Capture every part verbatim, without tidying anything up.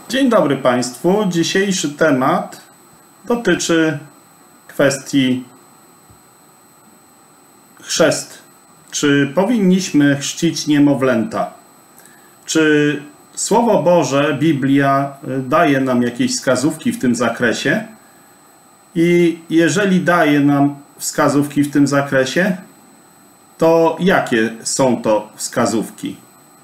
Dzień dobry Państwu. Dzisiejszy temat dotyczy kwestii chrzest. Czy powinniśmy chrzcić niemowlęta? Czy Słowo Boże, Biblia daje nam jakieś wskazówki w tym zakresie? I jeżeli daje nam wskazówki w tym zakresie, to jakie są to wskazówki?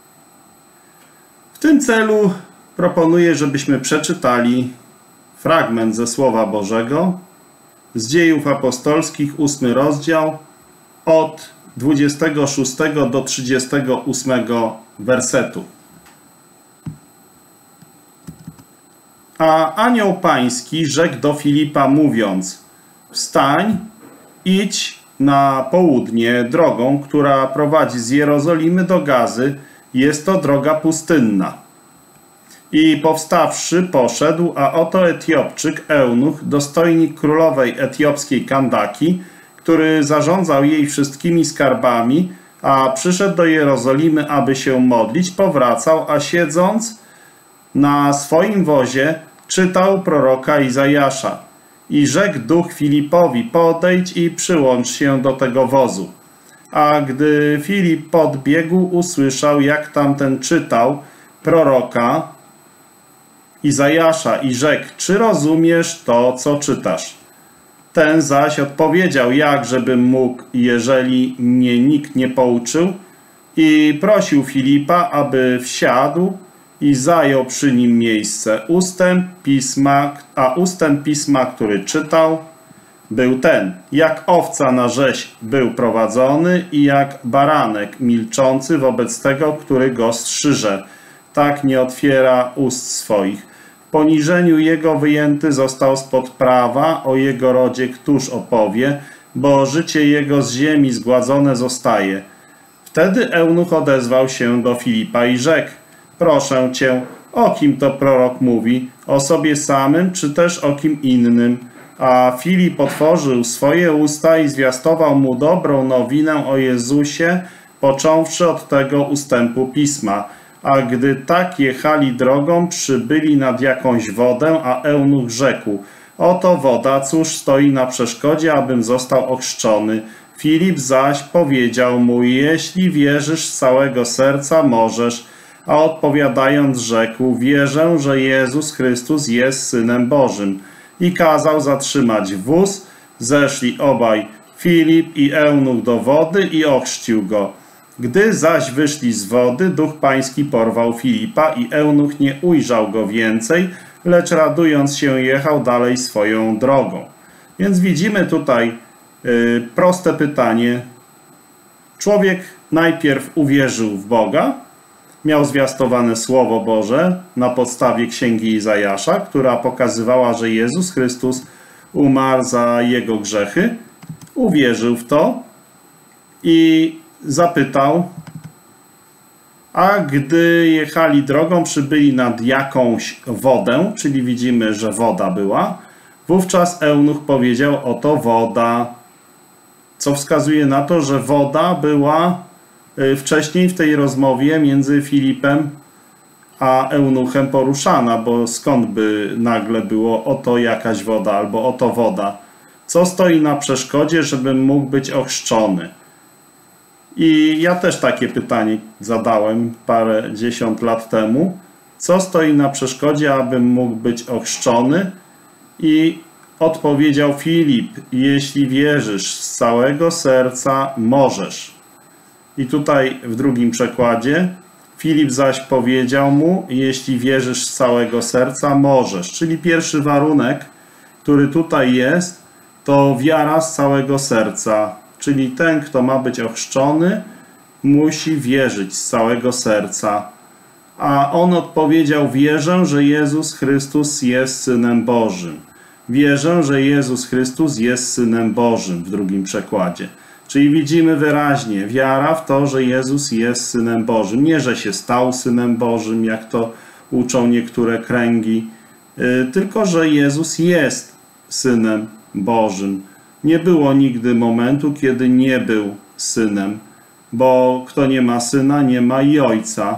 W tym celu proponuję, żebyśmy przeczytali fragment ze Słowa Bożego z Dziejów Apostolskich, ósmy rozdział, od dwudziestego szóstego do trzydziestego ósmego wersetu. A anioł pański rzekł do Filipa, mówiąc: wstań, idź na południe drogą, która prowadzi z Jerozolimy do Gazy. Jest to droga pustynna. I powstawszy poszedł, a oto Etiopczyk, eunuch, dostojnik królowej etiopskiej Kandaki, który zarządzał jej wszystkimi skarbami, a przyszedł do Jerozolimy, aby się modlić, powracał, a siedząc na swoim wozie czytał proroka Izajasza. I rzekł duch Filipowi: podejdź i przyłącz się do tego wozu. A gdy Filip podbiegł, usłyszał, jak tamten czytał proroka Izajasza i rzekł: czy rozumiesz to, co czytasz? Ten zaś odpowiedział: jak żebym mógł, jeżeli mnie nikt nie pouczył? I prosił Filipa, aby wsiadł i zajął przy nim miejsce. Ustęp pisma, a ustęp pisma, który czytał, był ten: jak owca na rzeź był prowadzony i jak baranek milczący wobec tego, który go strzyże, tak nie otwiera ust swoich. W poniżeniu jego wyjęty został spod prawa, o jego rodzie któż opowie, bo życie jego z ziemi zgładzone zostaje. Wtedy eunuch odezwał się do Filipa i rzekł: proszę cię, o kim to prorok mówi? O sobie samym, czy też o kim innym? A Filip otworzył swoje usta i zwiastował mu dobrą nowinę o Jezusie, począwszy od tego ustępu pisma. A gdy tak jechali drogą, przybyli nad jakąś wodę, a eunuch rzekł: oto woda, cóż stoi na przeszkodzie, abym został ochrzczony? Filip zaś powiedział mu: jeśli wierzysz z całego serca, możesz. A odpowiadając rzekł: wierzę, że Jezus Chrystus jest Synem Bożym. I kazał zatrzymać wóz. Zeszli obaj, Filip i eunuch, do wody i ochrzcił go. Gdy zaś wyszli z wody, duch pański porwał Filipa i eunuch nie ujrzał go więcej, lecz radując się jechał dalej swoją drogą. Więc widzimy tutaj y, proste pytanie. Człowiek najpierw uwierzył w Boga, miał zwiastowane Słowo Boże na podstawie Księgi Izajasza, która pokazywała, że Jezus Chrystus umarł za jego grzechy. Uwierzył w to i zapytał, a gdy jechali drogą, przybyli nad jakąś wodę, czyli widzimy, że woda była. Wówczas eunuch powiedział: oto woda, co wskazuje na to, że woda była wcześniej w tej rozmowie między Filipem a eunuchem poruszana, bo skąd by nagle było oto jakaś woda albo oto woda? Co stoi na przeszkodzie, żebym mógł być ochrzczony? I ja też takie pytanie zadałem parę dziesiąt lat temu. Co stoi na przeszkodzie, abym mógł być ochrzczony? I odpowiedział Filip: jeśli wierzysz z całego serca, możesz. I tutaj w drugim przekładzie: Filip zaś powiedział mu: jeśli wierzysz z całego serca, możesz. Czyli pierwszy warunek, który tutaj jest, to wiara z całego serca. Czyli ten, kto ma być ochrzczony, musi wierzyć z całego serca. A on odpowiedział: wierzę, że Jezus Chrystus jest Synem Bożym. Wierzę, że Jezus Chrystus jest Synem Bożym w drugim przekładzie. Czyli widzimy wyraźnie wiara w to, że Jezus jest Synem Bożym. Nie, że się stał Synem Bożym, jak to uczą niektóre kręgi, tylko że Jezus jest Synem Bożym. Nie było nigdy momentu, kiedy nie był Synem, bo kto nie ma Syna, nie ma i Ojca.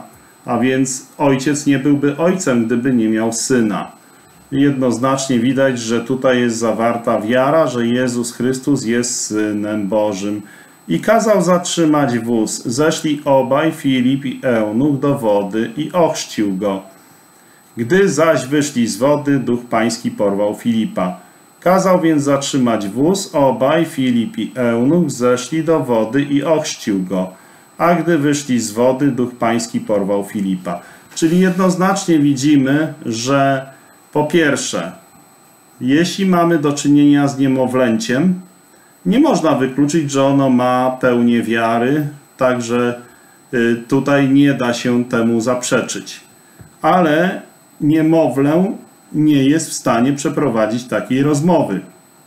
A więc ojciec nie byłby ojcem, gdyby nie miał syna. Jednoznacznie widać, że tutaj jest zawarta wiara, że Jezus Chrystus jest Synem Bożym. I kazał zatrzymać wóz. Zeszli obaj, Filip i Eunuch, do wody i ochrzcił go. Gdy zaś wyszli z wody, Duch Pański porwał Filipa. Kazał więc zatrzymać wóz, obaj, Filip i Eunuch, zeszli do wody i ochrzcił go. A gdy wyszli z wody, Duch Pański porwał Filipa. Czyli jednoznacznie widzimy, że po pierwsze, jeśli mamy do czynienia z niemowlęciem, nie można wykluczyć, że ono ma pełnię wiary, także tutaj nie da się temu zaprzeczyć. Ale niemowlę nie jest w stanie przeprowadzić takiej rozmowy.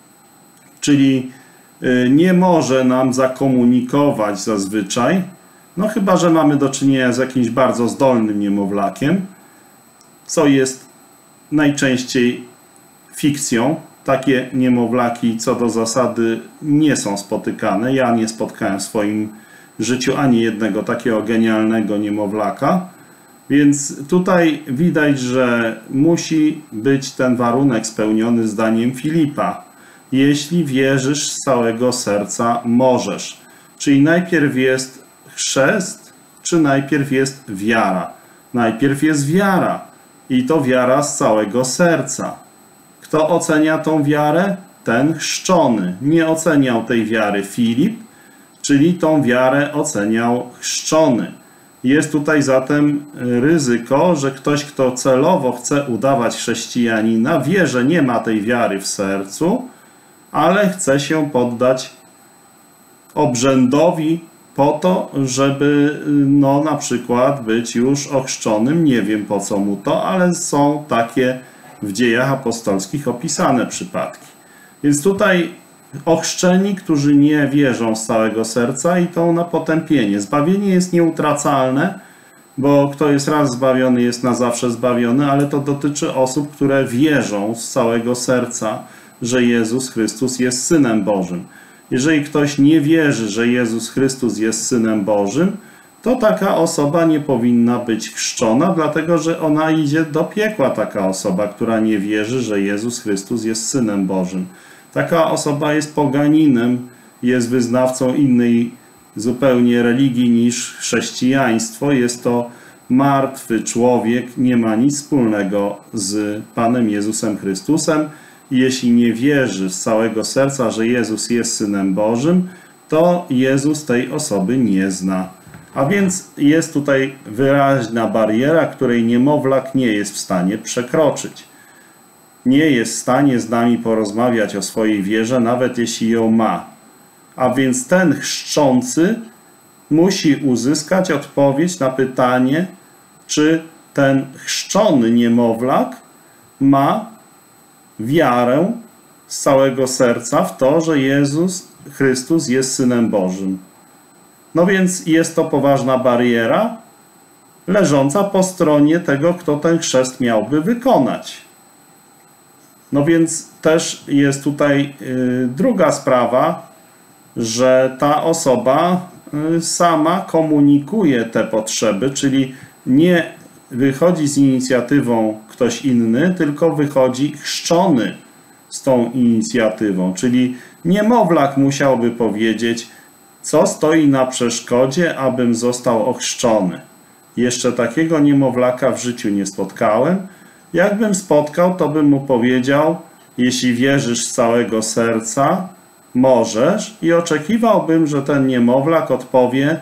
Czyli nie może nam zakomunikować zazwyczaj, no chyba że mamy do czynienia z jakimś bardzo zdolnym niemowlakiem, co jest najczęściej fikcją. Takie niemowlaki co do zasady nie są spotykane. Ja nie spotkałem w swoim życiu ani jednego takiego genialnego niemowlaka. Więc tutaj widać, że musi być ten warunek spełniony zdaniem Filipa. Jeśli wierzysz z całego serca, możesz. Czyli najpierw jest chrzest, czy najpierw jest wiara? Najpierw jest wiara. I to wiara z całego serca. Kto ocenia tą wiarę? Ten chrzczony. Nie oceniał tej wiary Filip, czyli tą wiarę oceniał chrzczony. Jest tutaj zatem ryzyko, że ktoś, kto celowo chce udawać chrześcijanina, wie, że nie ma tej wiary w sercu, ale chce się poddać obrzędowi po to, żeby no, na przykład być już ochrzczonym. Nie wiem po co mu to, ale są takie w dziejach apostolskich opisane przypadki. Więc tutaj ochrzczeni, którzy nie wierzą z całego serca, i to na potępienie. Zbawienie jest nieutracalne, bo kto jest raz zbawiony, jest na zawsze zbawiony, ale to dotyczy osób, które wierzą z całego serca, że Jezus Chrystus jest Synem Bożym. Jeżeli ktoś nie wierzy, że Jezus Chrystus jest Synem Bożym, to taka osoba nie powinna być chrzczona, dlatego że ona idzie do piekła, taka osoba, która nie wierzy, że Jezus Chrystus jest Synem Bożym. Taka osoba jest poganinem, jest wyznawcą innej zupełnie religii niż chrześcijaństwo. Jest to martwy człowiek, nie ma nic wspólnego z Panem Jezusem Chrystusem. Jeśli nie wierzy z całego serca, że Jezus jest Synem Bożym, to Jezus tej osoby nie zna. A więc jest tutaj wyraźna bariera, której niemowlak nie jest w stanie przekroczyć. Nie jest w stanie z nami porozmawiać o swojej wierze, nawet jeśli ją ma. A więc ten chrzczący musi uzyskać odpowiedź na pytanie, czy ten chrzczony niemowlak ma wiarę z całego serca w to, że Jezus Chrystus jest Synem Bożym. No więc jest to poważna bariera leżąca po stronie tego, kto ten chrzest miałby wykonać. No więc też jest tutaj y, druga sprawa, że ta osoba y, sama komunikuje te potrzeby, czyli nie wychodzi z inicjatywą ktoś inny, tylko wychodzi chrzczony z tą inicjatywą. Czyli niemowlak musiałby powiedzieć, co stoi na przeszkodzie, abym został ochrzczony. Jeszcze takiego niemowlaka w życiu nie spotkałem. Jakbym spotkał, to bym mu powiedział, jeśli wierzysz z całego serca, możesz, i oczekiwałbym, że ten niemowlak odpowie,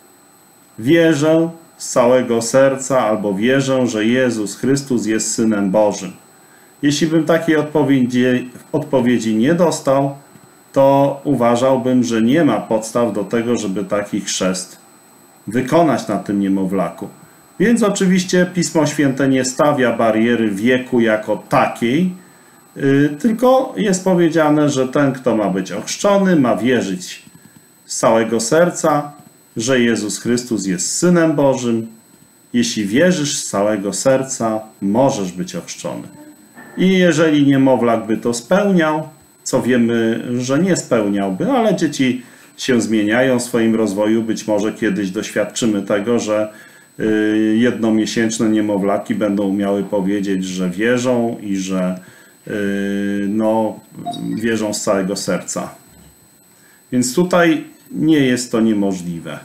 wierzę z całego serca, albo wierzę, że Jezus Chrystus jest Synem Bożym. Jeśli bym takiej odpowiedzi, odpowiedzi nie dostał, to uważałbym, że nie ma podstaw do tego, żeby taki chrzest wykonać na tym niemowlaku. Więc oczywiście Pismo Święte nie stawia bariery wieku jako takiej, yy, tylko jest powiedziane, że ten, kto ma być ochrzczony, ma wierzyć z całego serca, że Jezus Chrystus jest Synem Bożym. Jeśli wierzysz z całego serca, możesz być ochrzczony. I jeżeli niemowlak by to spełniał, co wiemy, że nie spełniałby, ale dzieci się zmieniają w swoim rozwoju, być może kiedyś doświadczymy tego, że jednomiesięczne niemowlaki będą miały powiedzieć, że wierzą i że no, wierzą z całego serca. Więc tutaj nie jest to niemożliwe.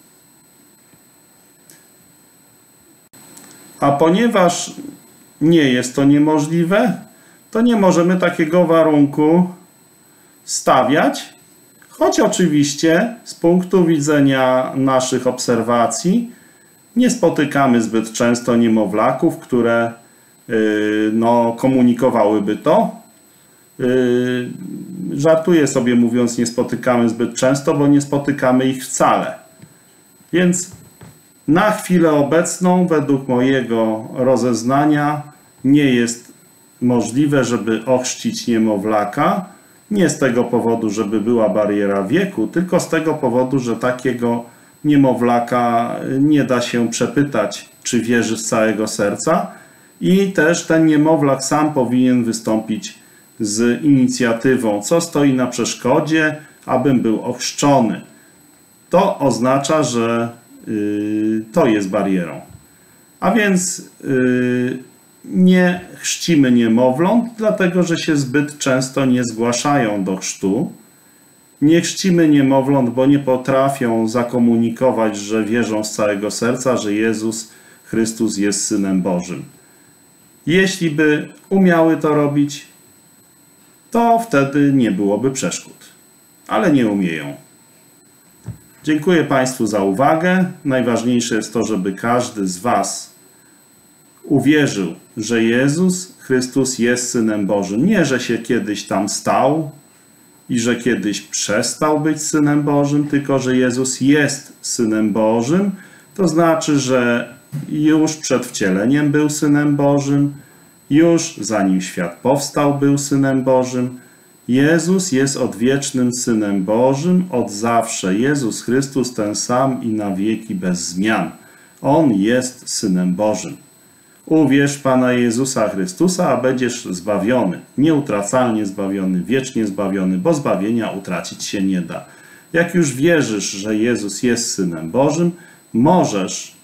A ponieważ nie jest to niemożliwe, to nie możemy takiego warunku stawiać, choć oczywiście z punktu widzenia naszych obserwacji nie spotykamy zbyt często niemowlaków, które yy, no, komunikowałyby to. Yy, żartuję sobie mówiąc, nie spotykamy zbyt często, bo nie spotykamy ich wcale. Więc na chwilę obecną, według mojego rozeznania, nie jest możliwe, żeby ochrzcić niemowlaka. Nie z tego powodu, żeby była bariera wieku, tylko z tego powodu, że takiego niemowlaka nie da się przepytać, czy wierzy z całego serca. I też ten niemowlak sam powinien wystąpić z inicjatywą, co stoi na przeszkodzie, abym był ochrzczony. To oznacza, że yy, to jest barierą. A więc yy, nie chrzcimy niemowląt, dlatego że się zbyt często nie zgłaszają do chrztu. Nie chrzcimy niemowląt, bo nie potrafią zakomunikować, że wierzą z całego serca, że Jezus Chrystus jest Synem Bożym. Jeśli by umiały to robić, to wtedy nie byłoby przeszkód. Ale nie umieją. Dziękuję Państwu za uwagę. Najważniejsze jest to, żeby każdy z Was uwierzył, że Jezus Chrystus jest Synem Bożym. Nie, że się kiedyś tam stał i że kiedyś przestał być Synem Bożym, tylko że Jezus jest Synem Bożym. To znaczy, że już przed wcieleniem był Synem Bożym, już zanim świat powstał był Synem Bożym. Jezus jest odwiecznym Synem Bożym od zawsze. Jezus Chrystus ten sam i na wieki bez zmian. On jest Synem Bożym. Uwierz w Pana Jezusa Chrystusa, a będziesz zbawiony. Nieutracalnie zbawiony, wiecznie zbawiony, bo zbawienia utracić się nie da. Jak już wierzysz, że Jezus jest Synem Bożym, możesz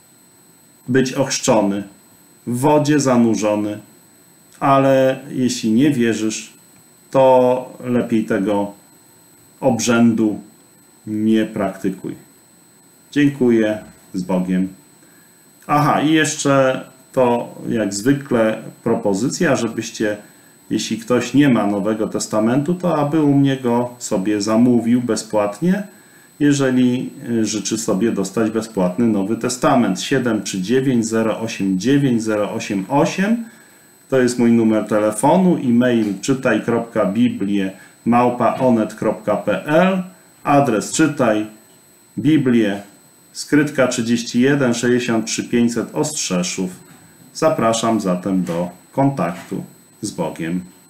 być ochrzczony, w wodzie zanurzony, ale jeśli nie wierzysz, to lepiej tego obrzędu nie praktykuj. Dziękuję, z Bogiem. Aha, i jeszcze to jak zwykle propozycja, żebyście, jeśli ktoś nie ma Nowego Testamentu, to aby u mnie go sobie zamówił bezpłatnie, jeżeli życzy sobie dostać bezpłatny Nowy Testament. siedem trzy dziewięć zero osiem dziewięć zero osiem osiem to jest mój numer telefonu, e-mail czytaj kropka biblię małpa onet kropka pe el, adres czytaj Biblię, skrytka trzydzieści jeden sześćdziesiąt trzy pięćset Ostrzeszów. Zapraszam zatem do kontaktu z Bogiem.